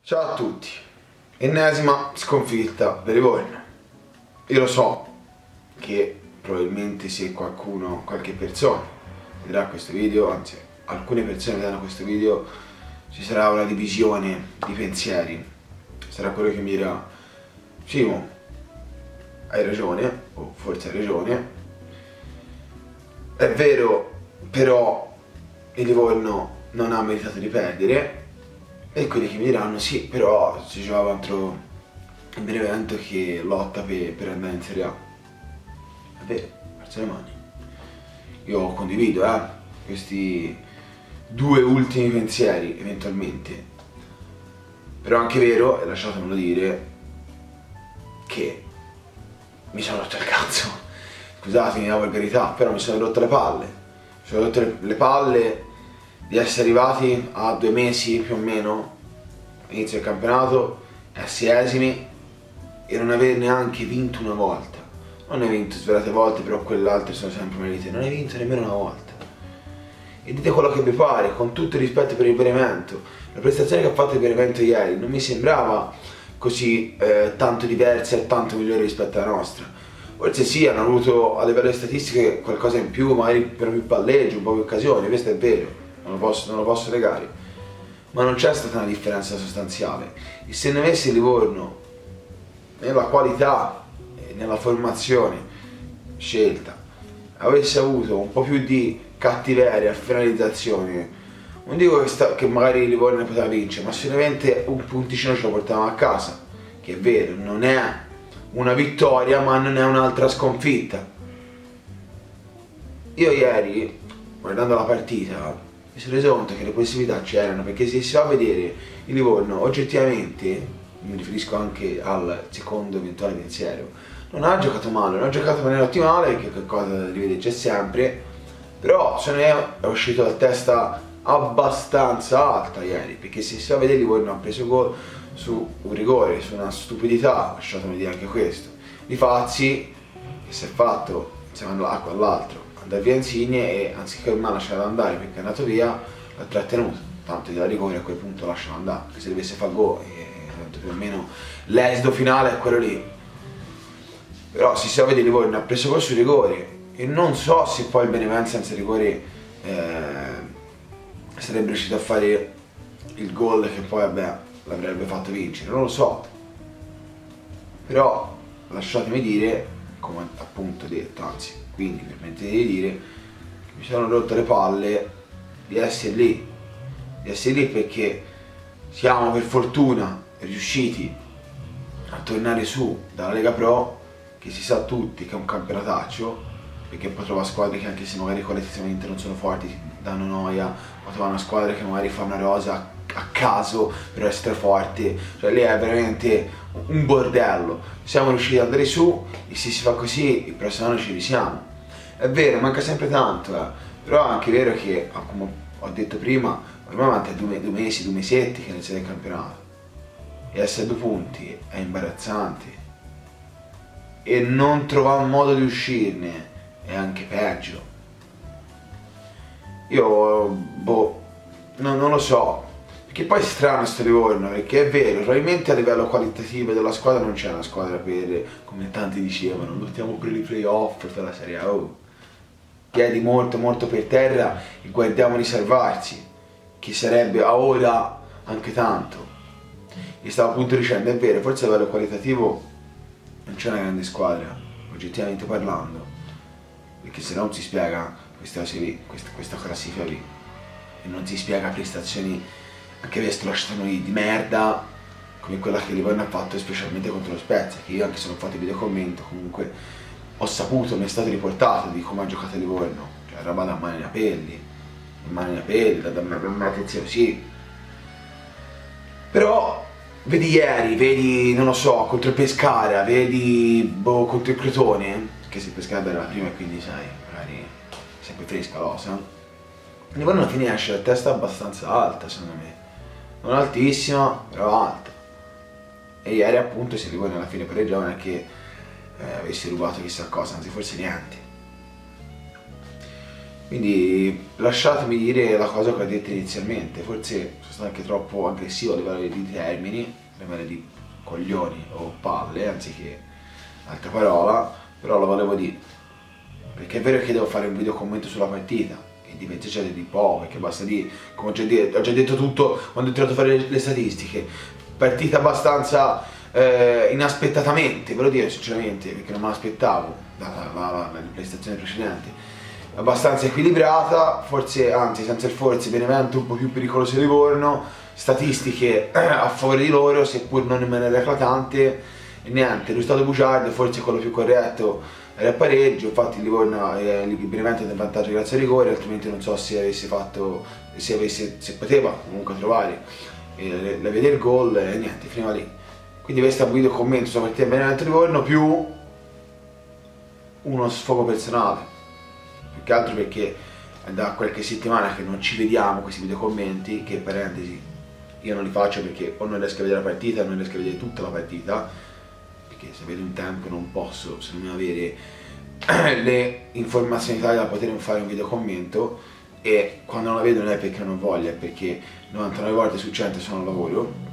Ciao a tutti, ennesima sconfitta per Livorno. Io lo so che probabilmente se qualche persona vedrà questo video, anzi alcune persone vedranno questo video, ci sarà una divisione di pensieri. Sarà quello che mi dirà: Simo, hai ragione, o forse hai ragione, è vero, però il Livorno non ha meritato di perdere. E quelli che mi diranno: sì, però si giocava contro il Benevento che lotta per andare in Serie A. È vero, alzo le mani. Io condivido questi due ultimi pensieri eventualmente. Però è anche vero, e lasciatemelo dire, che mi sono rotto il cazzo. Scusatemi la volgarità, però mi sono rotto le palle. Mi sono rotto le palle di essere arrivati a 2 mesi più o meno inizio del campionato, esimi, e non aver neanche vinto una volta. Non hai vinto svariate volte, però quelle altre sono sempre merite. Non hai vinto nemmeno una volta. E dite quello che vi pare, con tutto il rispetto per il Benevento. La prestazione che ha fatto il Benevento ieri non mi sembrava così tanto diversa e tanto migliore rispetto alla nostra. Forse sì, hanno avuto a livello di statistiche qualcosa in più, magari per più palleggio, un po' più occasioni, questo è vero, non lo posso negare. Ma non c'è stata una differenza sostanziale. E se ne avesse il Livorno nella qualità e nella formazione scelta avesse avuto un po' più di cattiveria e finalizzazione, non dico che magari il Livorno ne poteva vincere, ma sicuramente un punticino ce lo portavamo a casa, che è vero, non è una vittoria ma non è un'altra sconfitta. Io ieri, guardando la partita, mi sono reso conto che le possibilità c'erano, perché se si va a vedere il Livorno oggettivamente, mi riferisco anche al secondo eventuale pensiero, non ha giocato male, non ha giocato in maniera ottimale, che qualcosa da rivedere c'è sempre, però se ne è uscito a testa abbastanza alta ieri, perché se si va a vedere il Livorno ha preso gol su un rigore, su una stupidità, lasciatemi dire anche questo, di Fazzi, che si è fatto insieme all'acqua all'altro andare via Insigne, e anziché ormai lasciarlo andare perché è andato via, l'ha trattenuto, tanto di da rigore a quel punto lascialo andare, perché se dovesse fare gol più o meno l'esito finale è quello lì. Però se si va a vedere, Livorno ha preso gol su rigore, e non so se poi il Benevento senza rigore sarebbe riuscito a fare il gol che poi l'avrebbe fatto vincere, non lo so. Però lasciatemi dire, come appunto detto, anzi quindi permettete di dire, che mi sono rotto le palle di essere lì perché siamo per fortuna riusciti a tornare su dalla Lega Pro, che si sa tutti che è un campionataccio, perché poi trova squadre che anche se magari collettivamente non sono forti danno noia, poi trova una squadra che magari fa una rosa a caso però è straforte, cioè lì è veramente un bordello. Siamo riusciti ad andare su, e se si fa così il prossimo anno ci risiamo. È vero, manca sempre tanto, però è anche vero che, come ho detto prima, ormai manca 2 mesi, 2 mesetti che inizia il campionato, e essere 2 punti è imbarazzante, e non trovare un modo di uscirne è anche peggio. Io non lo so, perché poi è strano sto Livorno, perché è vero, probabilmente a livello qualitativo della squadra non c'è una squadra per, come tanti dicevano, lottiamo per i playoff per la Serie A. Piedi molto molto per terra e guardiamo di salvarsi, che sarebbe a ora anche tanto. E stavo appunto dicendo, è vero, forse a livello qualitativo non c'è una grande squadra, oggettivamente parlando, perché se no non si spiega questa classifica lì, e non si spiega prestazioni anche questo lasciano di merda come quella che Livorno ha fatto, specialmente contro lo Spezia, che io, anche se non ho fatto il videocommento, comunque ho saputo, mi è stato riportato di come ha giocato Livorno, cioè roba da mani nei capelli, da me attenzione, sì. Però vedi ieri, vedi, non lo so, contro il Pescara, vedi contro il Crotone, che se il Pescara era la prima e quindi sai, magari è sempre fresca l'osa. Livorno alla fine esce la testa abbastanza alta, secondo me. Non altissima, però alta. E ieri appunto se Livorno alla fine pareggiava non è che avessi rubato chissà cosa, anzi forse niente. Quindi lasciatemi dire la cosa che ho detto inizialmente, forse sono stato anche troppo aggressivo a livello di termini, a livello di coglioni o palle, anziché altra parola, però lo volevo dire, perché è vero che devo fare un video commento sulla partita, che di mezzo c'è di poco, perché basta dire, come ho già detto tutto quando ho tirato a fare le statistiche, partita abbastanza inaspettatamente, ve lo dico sinceramente, perché non me l'aspettavo dalla prestazione precedente, abbastanza equilibrata, forse, anzi senza il forse, Benevento un po' più pericoloso di Livorno, statistiche a favore di loro, seppur non in maniera eclatante, e niente, il risultato bugiardo, forse quello più corretto era il pareggio, infatti il Livorno, il Benevento è in vantaggio grazie ai rigori, altrimenti non so se avesse fatto, se poteva comunque trovare la via del gol e niente, finiva lì. Quindi questo è un video commento sulla partita Benevento Livorno più uno sfogo personale, più che altro perché è da qualche settimana che non ci vediamo questi video commenti, che parentesi io non li faccio perché o non riesco a vedere la partita o non riesco a vedere tutta la partita, perché se vedo un tempo non posso se non avere le informazioni tali da poter fare un video commento, e quando non la vedo non è perché non voglio, è perché 99 volte su 100 sono al lavoro.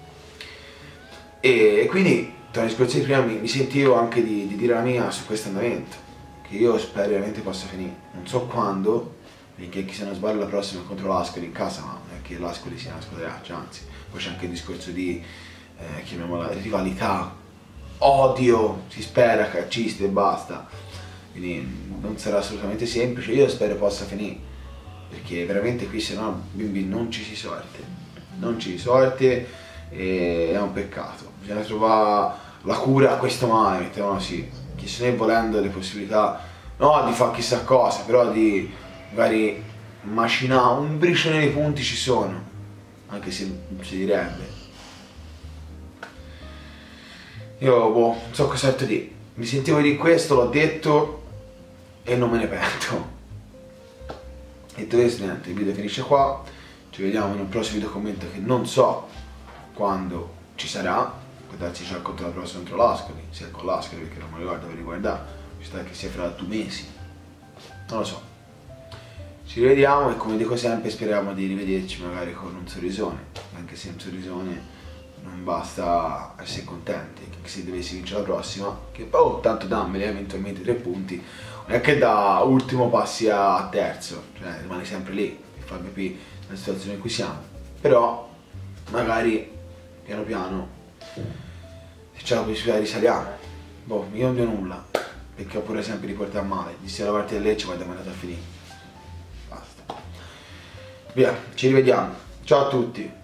E quindi tra le discorsi di prima mi sentivo anche di dire la mia su questo andamento, che io spero veramente possa finire, non so quando, perché chi se non sbaglio la prossima è contro l'Ascoli in casa, ma non è che l'Ascoli sia una squadraccia, anzi, poi c'è anche il discorso di, chiamiamola rivalità, odio, si spera, calcisti e basta, quindi non sarà assolutamente semplice, io spero possa finire, perché veramente qui se no bimbi non ci si sorte, e è un peccato, bisogna trovare la cura a questo male, mettiamola così, chi se ne volendo le possibilità, no di fare chissà cosa, però di magari macinare un briciole di punti ci sono, anche se si direbbe. Io boh, non so cosa dire, mi sentivo di questo, l'ho detto e non me ne pento. Detto questo niente, il video finisce qua, ci vediamo in un prossimo video commento che non so quando ci sarà, può darsi già contro la prossima contro l'Ascoli, sia con l'Ascoli perché non mi ricordo per riguardare, ci sta che sia fra 2 mesi, non lo so. Ci rivediamo e come dico sempre speriamo di rivederci magari con un sorrisone, anche se un sorrisone non basta essere contenti, che se dovessi vincere la prossima, che poi tanto dammeli eventualmente 3 punti, non è che da ultimo passi a terzo, cioè rimani sempre lì, per far capire la situazione in cui siamo, però magari piano piano se c'è la possibilità risaliamo. Boh, io non dico nulla perché ho pure sempre di portare a male, di sia la parte del Lecce quando è andata a finire, basta, via, ci rivediamo, ciao a tutti.